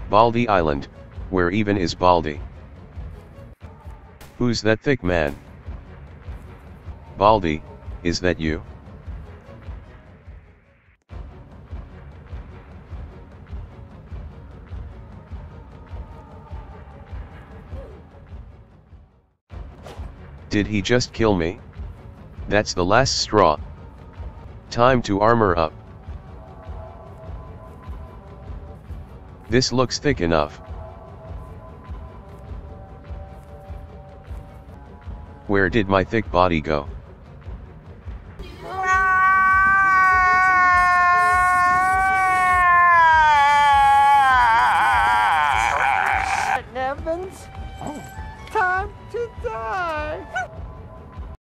Baldi Island, where even is Baldi? Who's that thick man? Baldi, is that you? Did he just kill me? That's the last straw. Time to armor up. This looks thick enough. Where did my thick body go?